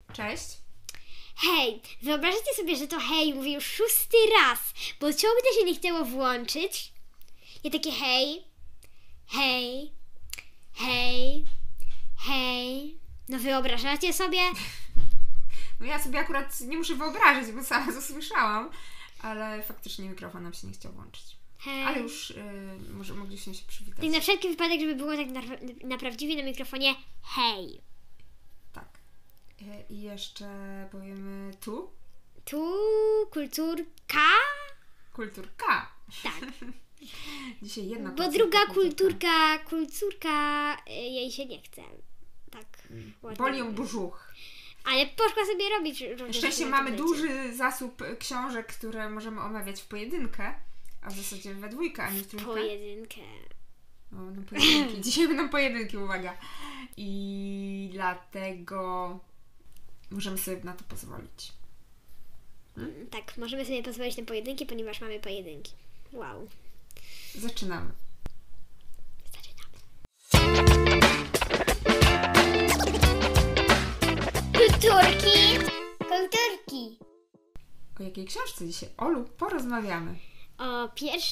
Cześć. Hej, wyobraźcie sobie, że to hej mówię już 6. raz, bo ciągle się nie chciało włączyć. I takie hej, hej, hej, hej. No wyobrażacie sobie? No ja sobie akurat nie muszę wyobrazić, bo sama to słyszałam, ale faktycznie mikrofon nam się nie chciał włączyć. Hej. Ale już może mogliśmy się przywitać. Tak na wszelki wypadek, żeby było tak na prawdziwie na mikrofonie hej. Tak. I jeszcze powiemy tu. Tu kulturka? Kulturka. Tak. Dzisiaj jedna Bo druga kulturka, jej się nie chce. Tak. Boli ją brzuch. Ale poszła sobie robić. Na szczęście mamy duży zasób książek, które możemy omawiać w pojedynkę. A w zasadzie we dwójkę, a nie w trójkę. Pojedynkę. No pojedynki. Dzisiaj będą pojedynki, uwaga. I dlatego możemy sobie na to pozwolić. Tak, możemy sobie pozwolić na pojedynki, ponieważ mamy pojedynki. Wow. Zaczynamy. Kulturki. O jakiej książce dzisiaj? Olu, porozmawiamy. O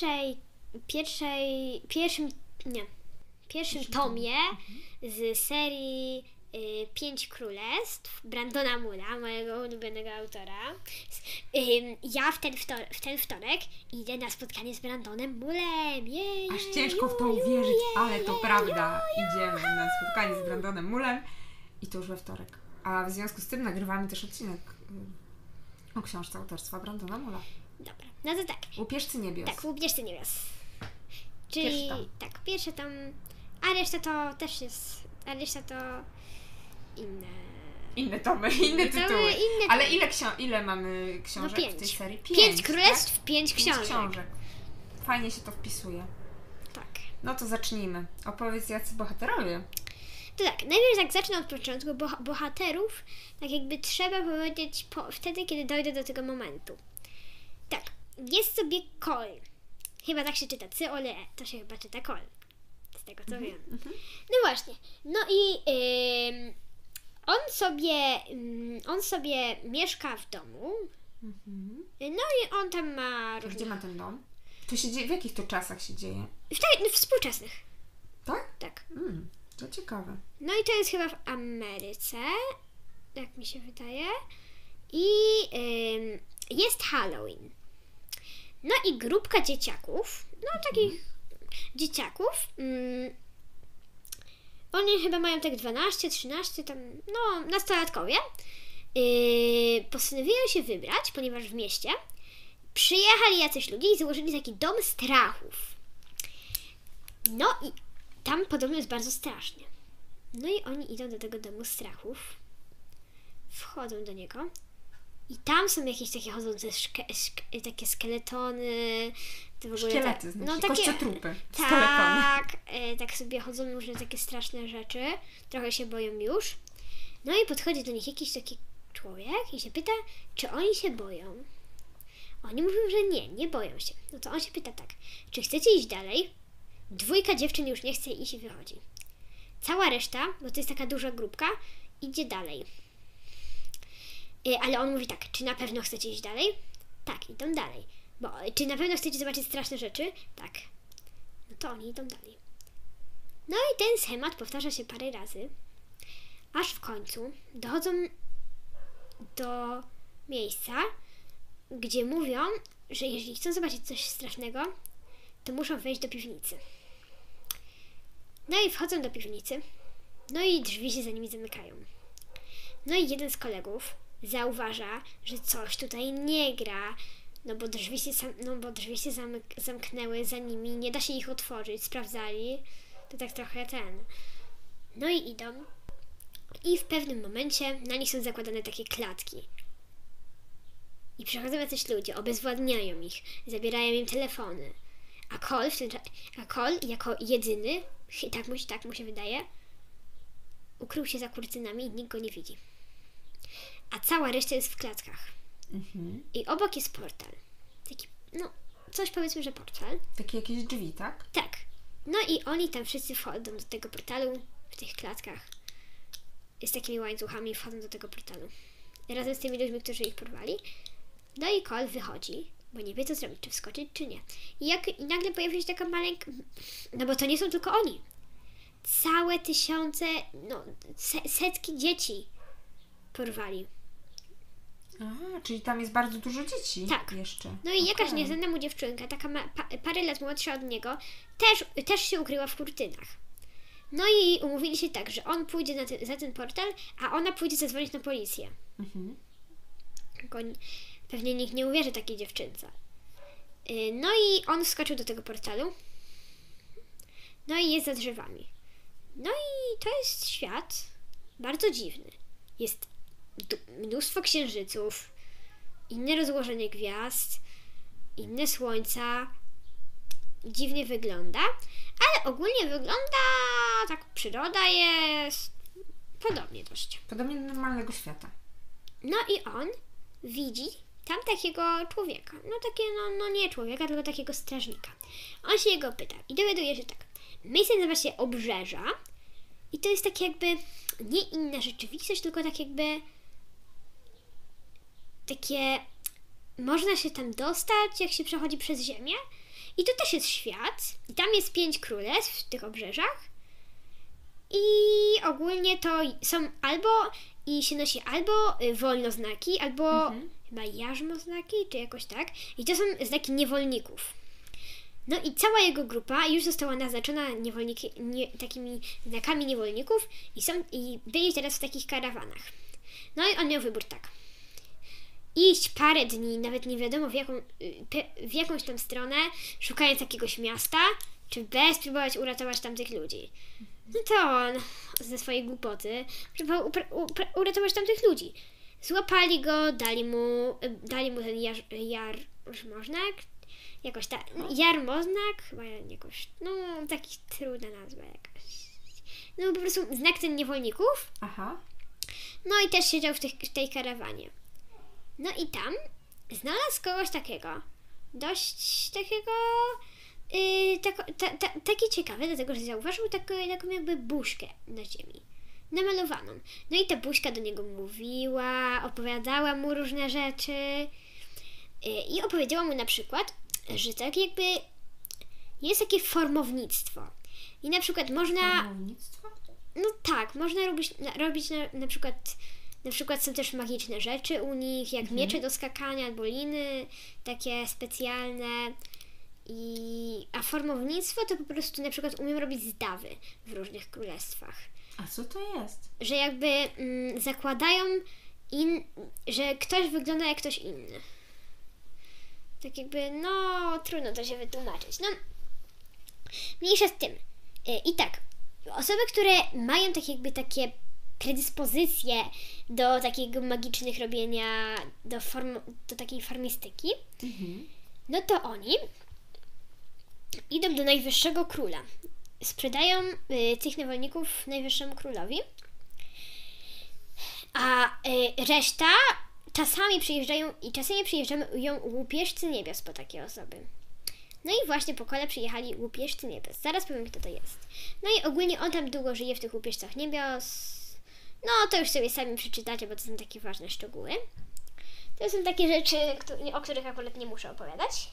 pierwszym tomie z serii 5 Królestw Brandona Moore'a, mojego ulubionego autora. Ja w ten wtorek idę na spotkanie z Brandonem Moore'em. Aż ciężko w to uwierzyć, ale to prawda. Idziemy na spotkanie z Brandonem Moore'em i to już we wtorek. A w związku z tym nagrywamy też odcinek o książce autorstwa Brandona Moore'a. Dobra, no to tak. Łupieżcy niebios. Tak, Łupieżcy niebios. Czyli Pierwszy tom. tak, pierwszy tom, a reszta to też jest, a reszta to Inne tomy, inne tytuły. Inne Ale tomy. ile mamy książek w tej serii? 5 królestw, tak? 5 książek. Fajnie się to wpisuje. Tak. No to zacznijmy. Opowiedz, jacy bohaterowie. To tak, najpierw tak zacznę od początku, bohaterów, tak jakby trzeba powiedzieć wtedy, kiedy dojdę do tego momentu. Tak, jest sobie Cole. Chyba tak się czyta, Cole, to się chyba czyta Cole. Z tego co wiem. No właśnie, no i on sobie mieszka w domu. No i on tam ma różne... Gdzie ma ten dom? To się dzieje, w jakich to czasach się dzieje? W współczesnych. Tak? Tak. To ciekawe. No i to jest chyba w Ameryce, jak mi się wydaje. I jest Halloween. No i grupka dzieciaków, no takich dzieciaków, oni chyba mają tak 12, 13, tam, no nastolatkowie, postanowiłem się wybrać, ponieważ w mieście przyjechali jacyś ludzie i założyli taki dom strachów. No i tam podobno jest bardzo strasznie. No i oni idą do tego domu strachów, wchodzą do niego i tam są jakieś takie chodzące takie skeletony. To w ogóle Szkielety, znaczy takie, kościotrupy, tak, tak sobie chodzą różne takie straszne rzeczy. Trochę się boją już. No i podchodzi do nich jakiś taki człowiek i się pyta, czy oni się boją. Oni mówią, że nie boją się. No to on się pyta tak, czy chcecie iść dalej? 2 dziewczyn już nie chce iść i wychodzi. Cała reszta, bo to jest taka duża grupka, idzie dalej. Ale on mówi tak, czy na pewno chcecie iść dalej? Tak, idą dalej. Bo czy na pewno chcecie zobaczyć straszne rzeczy? Tak. No to oni idą dalej. No i ten schemat powtarza się parę razy, aż w końcu dochodzą do miejsca, gdzie mówią, że jeżeli chcą zobaczyć coś strasznego, to muszą wejść do piwnicy. No i wchodzą do piwnicy, no i drzwi się za nimi zamykają. No i jeden z kolegów zauważa, że coś tutaj nie gra, no bo drzwi się zamknęły za nimi, nie da się ich otworzyć, sprawdzali, to tak trochę No i idą i w pewnym momencie na nich są zakładane takie klatki. I przychodzą jacyś ludzie, obezwładniają ich, zabierają im telefony. A Cole jako jedyny, tak mu się wydaje, ukrył się za kurtynami i nikt go nie widzi. A cała reszta jest w klatkach. I obok jest portal. Taki, no, coś powiedzmy, że portal. Takie jakieś drzwi, tak? Tak. No i oni tam wszyscy wchodzą do tego portalu w tych klatkach. z takimi łańcuchami wchodzą do tego portalu. Razem z tymi ludźmi, którzy ich porwali. No i Cole wychodzi, bo nie wie co zrobić, czy wskoczyć, czy nie. I nagle pojawia się taka maleńka... No bo to nie są tylko oni. Całe tysiące, setki dzieci porwali. Aha, czyli tam jest bardzo dużo dzieci Tak. jeszcze. No i jakaś nieznana mu dziewczynka, taka parę lat młodsza od niego, też się ukryła w kurtynach. No i umówili się tak, że on pójdzie za ten portal, a ona pójdzie zadzwonić na policję. Mhm. Tylko pewnie nikt nie uwierzy takiej dziewczynce. No i on wskoczył do tego portalu. No i jest za drzewami. No i to jest świat bardzo dziwny. Jest mnóstwo księżyców, inne rozłożenie gwiazd, inne słońca. Dziwnie wygląda, ale ogólnie wygląda tak, przyroda jest podobnie dość. Podobnie do normalnego świata. No i on widzi tam takiego człowieka. No takie, no nie człowieka, tylko takiego strażnika. On się jego pyta i dowiaduje się tak. Miejsce nazywa się Obrzeża i to jest tak jakby nie inna rzeczywistość, tylko tak jakby takie... Można się tam dostać, jak się przechodzi przez ziemię. I to też jest świat. I tam jest 5 królestw w tych obrzeżach. I ogólnie to są i się nosi albo wolnoznaki, albo chyba jarzmoznaki, czy jakoś tak. I to są znaki niewolników. No i cała jego grupa już została naznaczona takimi znakami niewolników i byli teraz w takich karawanach. No i on miał wybór tak. Iść parę dni, nawet nie wiadomo w jakąś tam stronę, szukając jakiegoś miasta, czy spróbować uratować tamtych ludzi. No to on ze swojej głupoty próbował uratować tamtych ludzi. Złapali go, dali mu ten jarzmoznak, jakoś tak, jarmoznak, chyba jakoś, no taki trudna nazwa jakaś. No po prostu znak ten niewolników. Aha. No i też siedział w tej karawanie. No i tam znalazł kogoś takiego, dość takiego, taki ciekawy, dlatego że zauważył taką jakby buźkę na ziemi, namalowaną. No i ta buźka do niego mówiła, opowiadała mu różne rzeczy i opowiedziała mu na przykład, że tak jakby jest takie formownictwo. I na przykład można... Formownictwo? No tak, można robić na przykład są też magiczne rzeczy u nich, jak miecze do skakania albo liny, takie specjalne. A formownictwo to po prostu na przykład umiem robić zdawy w różnych królestwach. A co to jest? Że jakby zakładają, że ktoś wygląda jak ktoś inny. Tak jakby, no trudno to się wytłumaczyć. No, mniejsza z tym. I tak, osoby, które mają takie predyspozycje do takiego magicznych robienia, do takiej farmistyki, no to oni idą do najwyższego króla. Sprzedają tych niewolników najwyższemu królowi, a reszta czasami przyjeżdżają łupieżcy niebios po takie osoby. No i właśnie po Kole przyjechali łupieżcy niebios. Zaraz powiem, kto to jest. No i ogólnie on tam długo żyje w tych łupieżcach niebios. No to już sobie sami przeczytacie, bo to są takie ważne szczegóły. To są takie rzeczy, o których akurat nie muszę opowiadać.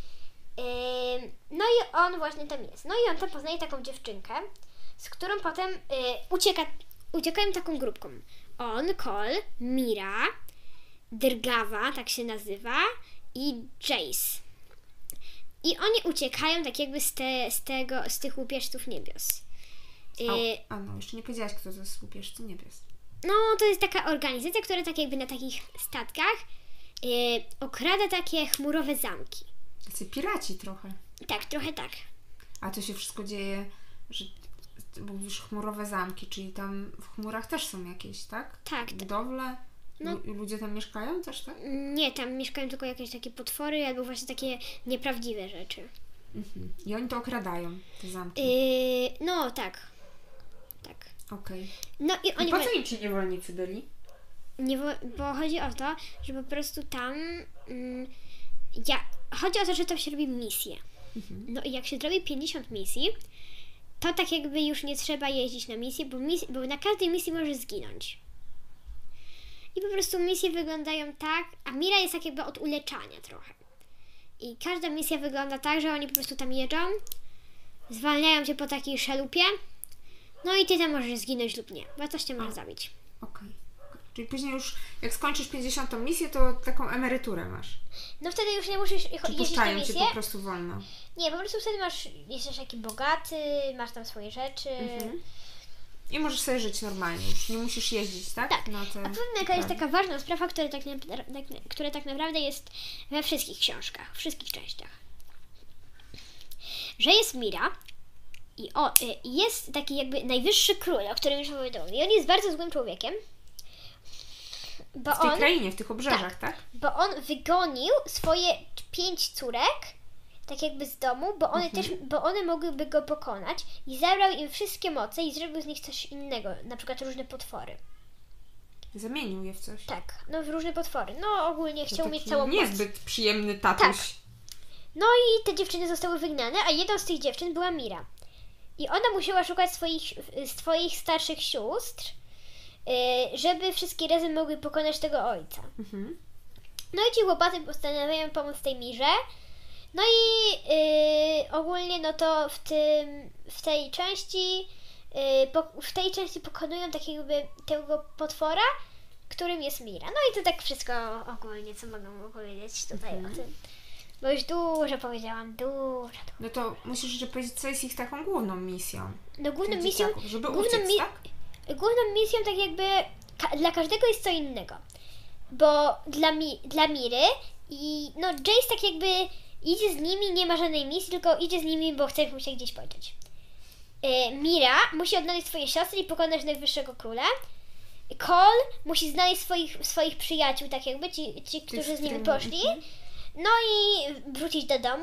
No i on właśnie tam jest. No i on tam poznaje taką dziewczynkę, z którą potem uciekają taką grupką. On, Cole, Mira, Drgawa, tak się nazywa, i Jace. I oni uciekają tak jakby z tych łupieżców niebios. No, jeszcze nie powiedziałaś, kto to jest łupieżcy niebios. No, to jest taka organizacja, która tak jakby na takich statkach okrada takie chmurowe zamki. Tacy piraci trochę. Tak, trochę tak. A to się wszystko dzieje, że mówisz chmurowe zamki, czyli tam w chmurach też są jakieś, tak? Tak. Budowle? No. Ludzie tam mieszkają też, tak? Nie, tam mieszkają tylko jakieś takie potwory albo właśnie takie nieprawdziwe rzeczy. I oni to okradają, te zamki? No, tak. Tak. Okej. No i oni... I po co im ci niewolnicy byli? Bo chodzi o to, że po prostu tam... chodzi o to, że tam się robi misje. No i jak się zrobi 50 misji, to tak jakby już nie trzeba jeździć na misję, bo na każdej misji możesz zginąć. I po prostu misje wyglądają tak, a Mira jest tak jakby od uleczania trochę. I każda misja wygląda tak, że oni po prostu tam jeżdżą, zwalniają cię po takiej szalupie, no i ty tam możesz zginąć lub nie, bo coś cię może zabić. Okej. Czyli później już, jak skończysz 50. misję, to taką emeryturę masz. No wtedy już nie musisz Czy jeździć na puszczają cię misję. po prostu wolno? Nie, po prostu wtedy jesteś taki bogaty, masz tam swoje rzeczy. I możesz sobie żyć normalnie, już nie musisz jeździć, tak? Tak. Na te A powiem, jaka jest taka ważna sprawa, która tak naprawdę jest we wszystkich książkach, w wszystkich częściach. Że jest Mira i jest taki jakby najwyższy król, o którym już powiedziałam. I on jest bardzo złym człowiekiem. Bo w tej krainie, w tych obrzeżach, tak? Bo on wygonił swoje 5 córek, tak jakby z domu, bo one mogłyby go pokonać i zabrał im wszystkie moce i zrobił z nich coś innego, na przykład różne potwory. Zamienił je w coś. Tak, no w różne potwory. No ogólnie chciał To mieć taki całą moc. niezbyt przyjemny tatuś. Tak. No i te dziewczyny zostały wygnane, a jedną z tych dziewczyn była Mira. I ona musiała szukać swoich starszych sióstr, żeby wszystkie razem mogły pokonać tego ojca. No i ci chłopacy postanawiają pomóc tej Mirze. No i ogólnie no to w tej części pokonują takiego tego potwora, którym jest Mira. No i to tak wszystko ogólnie, co mogę powiedzieć tutaj o tym. Bo już dużo powiedziałam, dużo. No to musisz jeszcze powiedzieć, co jest ich taką główną misją. No główną tych misją, dzieciaków, żeby uciec, tak? główną misją tak jakby dla każdego jest co innego. Bo dla Miry i no Jace tak jakby idzie z nimi, nie ma żadnej misji, tylko idzie z nimi, bo chce mu się gdzieś podzieć. Mira musi odnaleźć swoje siostry i pokonać najwyższego króla. Cole musi znaleźć swoich przyjaciół, tak jakby, ci którzy z nimi poszli. No i wrócić do domu.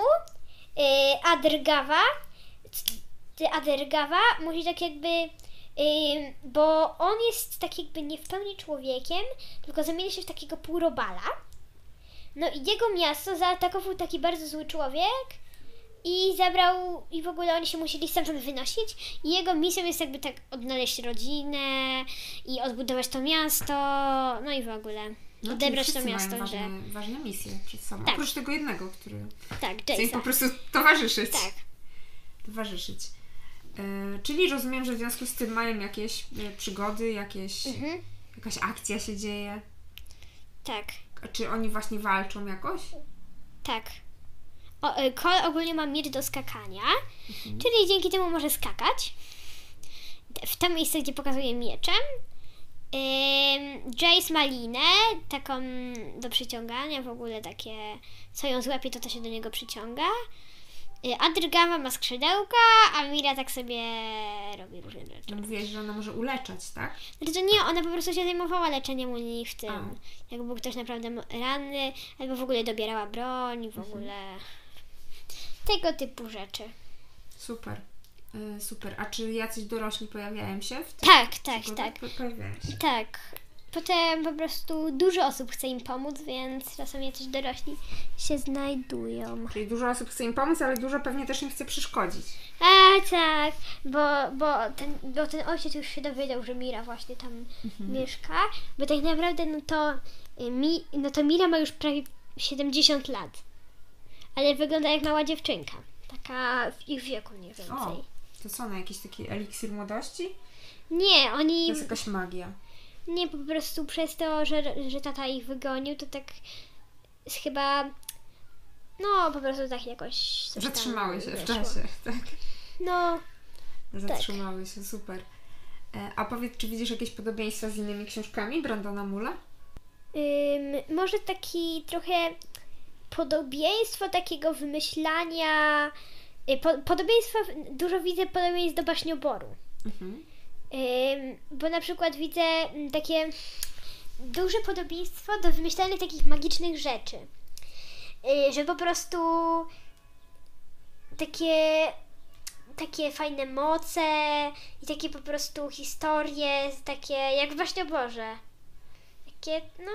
Adergawa musi tak jakby, bo on jest tak jakby nie w pełni człowiekiem, tylko zamienia się w takiego półrobala. No i jego miasto zaatakował taki bardzo zły człowiek i zabrał, i w ogóle oni się musieli stamtąd wynosić i jego misją jest jakby tak odnaleźć rodzinę i odbudować to miasto, no i w ogóle odebrać to miasto, mają ważne misje przed sobą. Tak. Oprócz tego jednego, który tak, chce im po Jace'a. prostu towarzyszyć. Tak. Towarzyszyć. Czyli rozumiem, że w związku z tym mają jakieś przygody, jakaś akcja się dzieje. Tak. A czy oni właśnie walczą jakoś? Tak. Cole ogólnie ma miecz do skakania, czyli dzięki temu może skakać. W tym miejscu, gdzie pokazuje mieczem. Jace ma linę, taką do przyciągania, w ogóle takie, co ją złapie, to się do niego przyciąga. Adrgawa ma skrzydełka, a Mira tak sobie robi różne rzeczy. No mówiłaś, że ona może uleczać, tak? Znaczy to nie, ona po prostu się zajmowała leczeniem u nich w tym. Jak był ktoś naprawdę ranny, albo w ogóle dobierała broń, w ogóle tego typu rzeczy. Super. Super. A czy jacyś dorośli pojawiają się w tym? Tak. Pojawiają się. Tak. Potem po prostu dużo osób chce im pomóc, więc czasami jacyś dorośli się znajdują. Czyli dużo osób chce im pomóc, ale dużo pewnie też im chce przeszkodzić. Tak, bo ten ojciec już się dowiedział, że Mira właśnie tam mieszka, bo tak naprawdę no to Mira ma już prawie 70 lat, ale wygląda jak mała dziewczynka, taka w ich wieku mniej więcej. O, to co, na jakiś taki eliksir młodości? Nie, To oni... jest jakaś magia. Nie, po prostu przez to, że tata ich wygonił, to tak chyba... No, po prostu tak jakoś... coś tam Zatrzymały się w wyszło. czasie, tak? No, Zatrzymały się, super. A powiedz, czy widzisz jakieś podobieństwa z innymi książkami Brandona Mulla? może taki trochę podobieństwo takiego wymyślania... Dużo widzę podobieństw do Baśnioboru. Bo na przykład widzę takie duże podobieństwo do wymyślania takich magicznych rzeczy. Że po prostu takie fajne moce i takie po prostu historie, takie jak w Baśnioborze. Takie, no...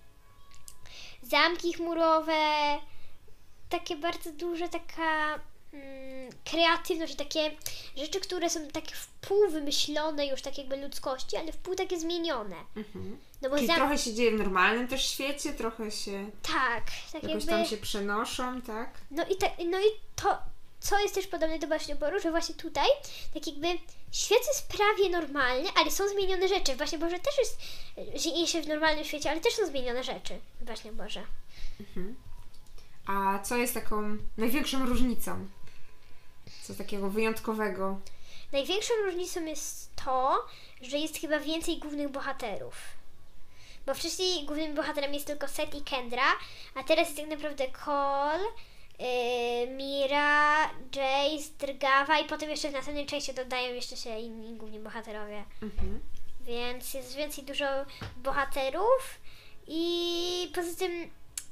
zamki chmurowe, takie bardzo duże, taka... kreatywność i takie rzeczy, które są takie wpół wymyślone już tak jakby ludzkości, ale wpół takie zmienione. No bo Czyli trochę się dzieje w normalnym też świecie, trochę się tak jakoś jakby... tam się przenoszą, tak? No i to, co jest też podobne do Baśnioboru, że właśnie tutaj tak jakby świat jest prawie normalny, ale są zmienione rzeczy. W Baśnioborze też dzieje się w normalnym świecie, ale też są zmienione rzeczy w Baśnioborze. A co jest taką największą różnicą? Co takiego wyjątkowego? Największą różnicą jest to, że jest chyba więcej głównych bohaterów. Bo wcześniej głównymi bohaterami jest tylko Seth i Kendra, a teraz jest tak naprawdę Cole, Mira, Jace, Drgawa i potem jeszcze w następnej części dodają jeszcze się inni główni bohaterowie. Więc jest więcej dużo bohaterów i poza tym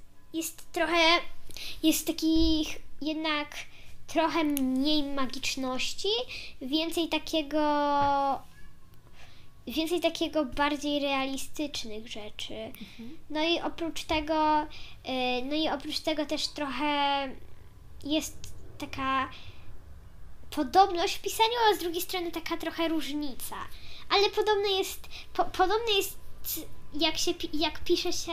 jest takich jednak trochę mniej magiczności, więcej takiego bardziej realistycznych rzeczy. No i oprócz tego też trochę jest taka podobność w pisaniu, a z drugiej strony taka trochę różnica. Ale podobne jest jak pisze się,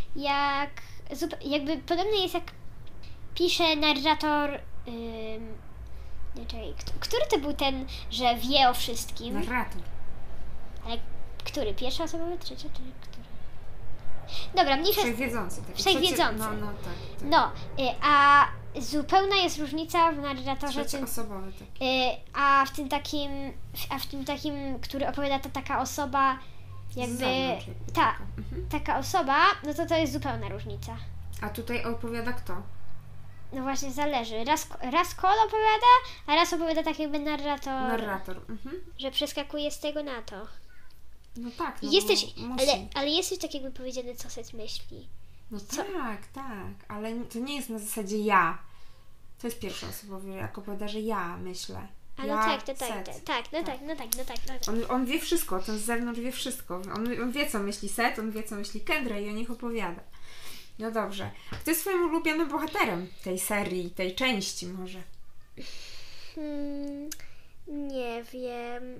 podobne jest jak pisze narrator. Nie, czekaj, który to był ten, że wie o wszystkim? Narrator. Ale który? Pierwsza osoba, trzecia, czy który? Dobra, mniejsza... Wszechwiedzący. Taki Wszechwiedzący. Tak. No, a zupełna jest różnica w narratorze... Trzecioosobowy, tak. A w tym takim, który opowiada to taka osoba, jakby... Taka osoba, no to jest zupełna różnica. A tutaj opowiada kto? No właśnie, zależy. Raz Cole opowiada, a raz opowiada tak jakby narrator. Że przeskakuje z tego na to. No tak, no ale jest też tak jakby powiedziane, co Seth myśli. No tak, ale to nie jest na zasadzie ja. To jest pierwsza osoba, jak opowiada, że ja myślę. A no tak. On wie wszystko, ten z zewnątrz wie wszystko. On wie, co myśli Seth, on wie, co myśli Kendra i o nich opowiada. No dobrze. Kto jest twoim ulubionym bohaterem tej serii, tej części może? Nie wiem.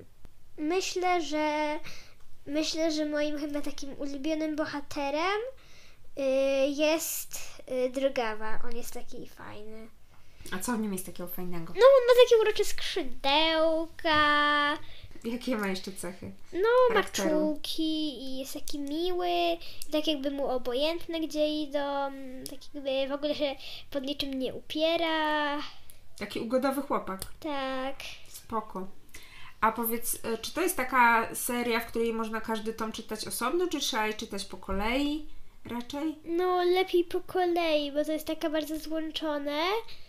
Myślę, że moim chyba takim ulubionym bohaterem jest Drgawa. On jest taki fajny. A co w nim jest takiego fajnego? No, on ma takie urocze skrzydełka. Jakie ma jeszcze cechy? No, ma czułki i jest taki miły, tak jakby mu obojętne gdzie idą, tak jakby w ogóle się pod niczym nie upiera. Taki ugodowy chłopak. Tak. Spoko. A powiedz, czy to jest taka seria, w której można każdy tom czytać osobno, czy trzeba je czytać po kolei raczej? No, lepiej po kolei, bo to jest taka bardzo złączone.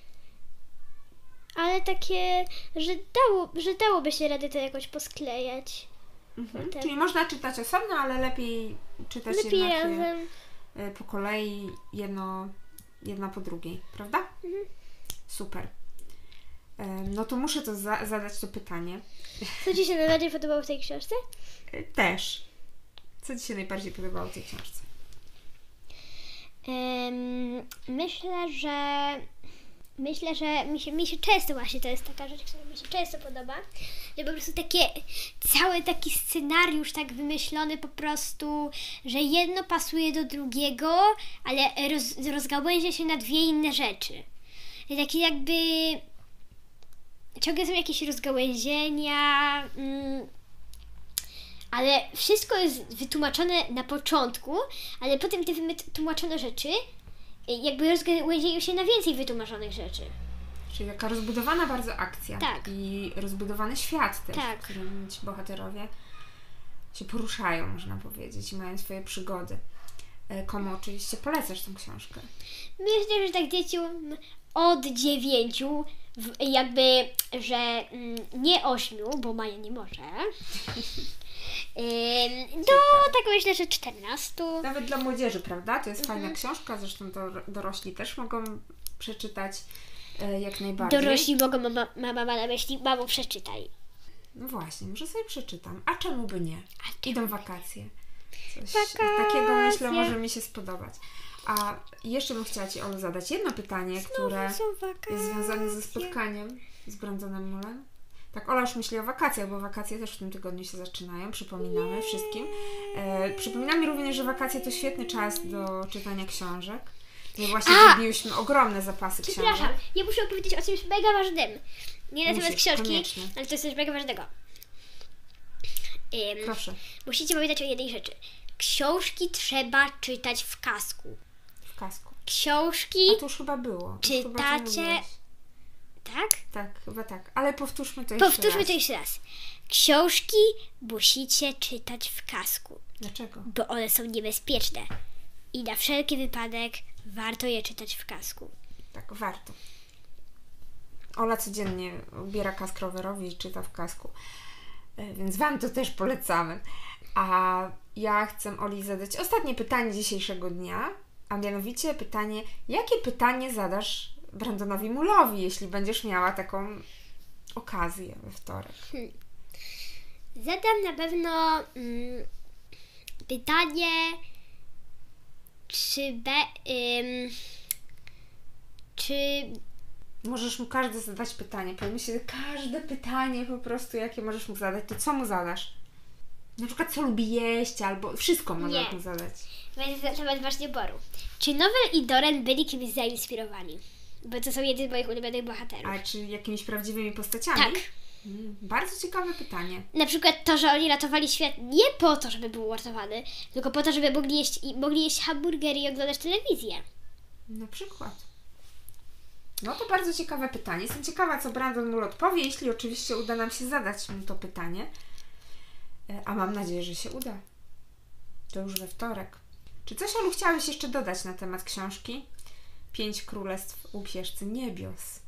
Ale takie, że dałoby się radę to jakoś posklejać. Czyli można czytać osobno, ale lepiej czytać jednak razem. Po kolei, jedna po drugiej, prawda? Super. No to muszę zadać to pytanie. Co Ci się najbardziej podobało w tej książce? Też. Co Ci się najbardziej podobało w tej książce? Myślę, że mi się często właśnie, to jest taka rzecz, która mi się często podoba, że po prostu cały taki scenariusz tak wymyślony po prostu, że jedno pasuje do drugiego, ale rozgałęzia się na dwie inne rzeczy. Takie jakby ciągle są jakieś rozgałęzienia, ale wszystko jest wytłumaczone na początku, ale potem te wytłumaczone rzeczy jakby rozgałęziają się na więcej wytłumaczonych rzeczy. Czyli taka rozbudowana bardzo akcja. Tak. I rozbudowany świat też, tak. w którym ci bohaterowie się poruszają, można powiedzieć, i mają swoje przygody. Komu oczywiście polecasz tę książkę? Myślę, że tak dzieciom od 9, że nie 8, bo Maja nie może. Tak myślę, że 14. Nawet dla młodzieży, prawda? To jest fajna książka, zresztą dorośli też mogą przeczytać jak najbardziej. Dorośli mogą, mama na myśli, mamo przeczytaj. No właśnie, może sobie przeczytam. A czemu by nie? Idą wakacje. Coś wakacje. Takiego myślę może mi się spodobać. A jeszcze bym chciała Ci, Olu, zadać jedno pytanie, które Są wakacje. jest związane ze spotkaniem z Brandonem Mulem. Tak, Ola już myśli o wakacjach, bo wakacje też w tym tygodniu się zaczynają. Przypominamy wszystkim. Przypominamy również, że wakacje to świetny czas do czytania książek. My właśnie zrobiłyśmy ogromne zapasy książek. Przepraszam, ja muszę opowiedzieć o czymś mega ważnym. Nie na temat Musisz, książki, koniecznie. ale to jest coś mega ważnego. Proszę. Musicie pamiętać o jednej rzeczy. Książki trzeba czytać w kasku. W kasku. Książki, A to już chyba było. Już chyba to czytacie... mówiłaś. Tak? Tak, chyba tak. Ale powtórzmy to jeszcze Powtórzmy raz. to jeszcze raz. Książki musicie czytać w kasku, Dlaczego? bo one są niebezpieczne. I na wszelki wypadek warto je czytać w kasku. Tak, warto. Ola codziennie ubiera kask rowerowy i czyta w kasku. Więc Wam to też polecamy. A ja chcę Oli zadać ostatnie pytanie dzisiejszego dnia, a mianowicie pytanie, jakie pytanie zadasz Brandonowi Mulowi, jeśli będziesz miała taką okazję we wtorek? Zadam na pewno pytanie, czy Możesz mu każdy zadać pytanie. Pomyśl się, każde pytanie po prostu, jakie możesz mu zadać, to co mu zadasz? Na przykład, co lubi jeść, albo wszystko możesz Nie. mu zadać. będzie na temat właśnie Boru. Czy Nowel i Doran byli kimś zainspirowani? Bo to są jedni z moich ulubionych bohaterów. A czy jakimiś prawdziwymi postaciami? Tak. Bardzo ciekawe pytanie. Na przykład to, że oni ratowali świat nie po to, żeby był uratowany, tylko po to, żeby mogli jeść hamburgery i oglądać telewizję. Na przykład. No to bardzo ciekawe pytanie. Jestem ciekawa, co Brandon Mull odpowie, jeśli oczywiście uda nam się zadać mu to pytanie. A mam nadzieję, że się uda. To już we wtorek. Czy coś, Olu, chciałeś jeszcze dodać na temat książki? 5 królestw upierzcy niebios.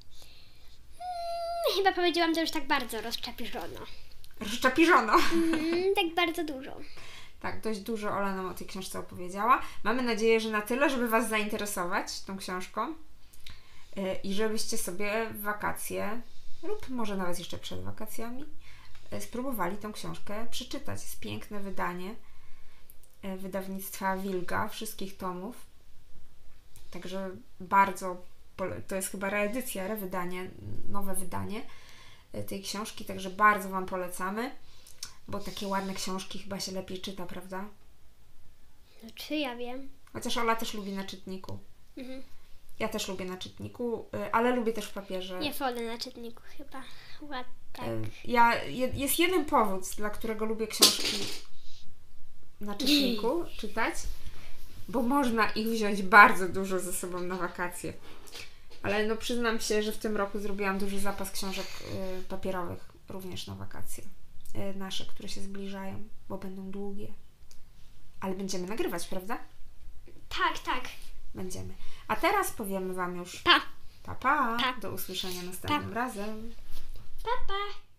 Chyba powiedziałam to już tak bardzo rozczapirzono. Rozczapirzono. Tak bardzo dużo. Tak, dość dużo Ola nam o tej książce opowiedziała. Mamy nadzieję, że na tyle, żeby Was zainteresować tą książką i żebyście sobie w wakacje lub może nawet jeszcze przed wakacjami spróbowali tą książkę przeczytać. Jest piękne wydanie wydawnictwa Wilga, wszystkich tomów. Także bardzo, to jest chyba reedycja, rewydanie, nowe wydanie tej książki, także bardzo Wam polecamy, bo takie ładne książki chyba się lepiej czyta, prawda? No czy ja wiem? Chociaż Ola też lubi na czytniku. Mhm. Ja też lubię na czytniku, ale lubię też w papierze. Nie wolę na czytniku chyba. Tak. Jest jeden powód, dla którego lubię książki na czytniku czytać, bo można ich wziąć bardzo dużo ze sobą na wakacje. Ale no przyznam się, że w tym roku zrobiłam duży zapas książek papierowych również na wakacje. Nasze, które się zbliżają, bo będą długie. Ale będziemy nagrywać, prawda? Tak. Będziemy. A teraz powiemy Wam już Pa. pa. Pa. Do usłyszenia następnym razem. Pa, pa.